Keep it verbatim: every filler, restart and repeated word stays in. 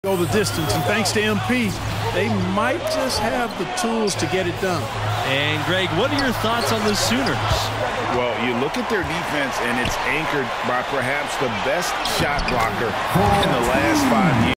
Go the distance, and thanks to M P, they might just have the tools to get it done. And Greg, what are your thoughts on the Sooners? Well, you look at their defense, and it's anchored by perhaps the best shot blocker in the last five years.